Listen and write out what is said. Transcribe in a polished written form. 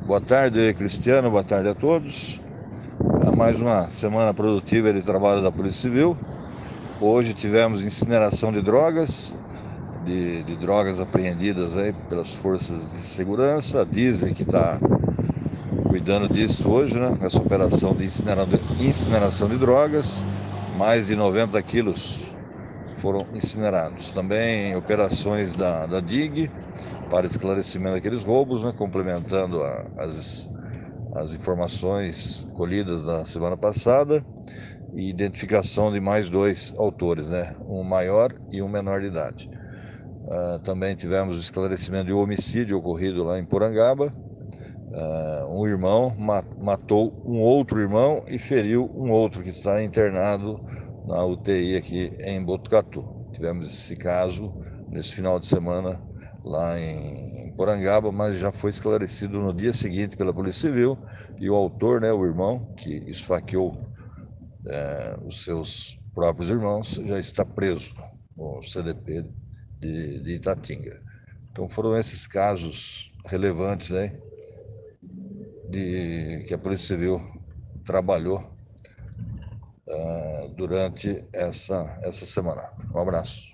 Boa tarde, Cristiano. Boa tarde a todos. Mais uma semana produtiva de trabalho da Polícia Civil. Hoje tivemos incineração de drogas, de drogas apreendidas aí pelas forças de segurança. Dizem que está cuidando disso hoje, né? Essa operação de incineração de drogas. Mais de 90 quilos foram incinerados. Também operações da DIG para esclarecimento daqueles roubos, né? Complementando as informações colhidas na semana passada e identificação de mais dois autores, né? Um maior e um menor de idade. Também tivemos o esclarecimento de um homicídio ocorrido lá em Porangaba. Um irmão matou um outro irmão e feriu um outro que está internado na UTI aqui em Botucatu. Tivemos esse caso nesse final de semana lá em Porangaba, mas já foi esclarecido no dia seguinte pela Polícia Civil, e o autor, né, o irmão que esfaqueou os seus próprios irmãos, já está preso no CDP de Itatinga. Então foram esses casos relevantes aí que a Polícia Civil trabalhou durante essa semana. Um abraço.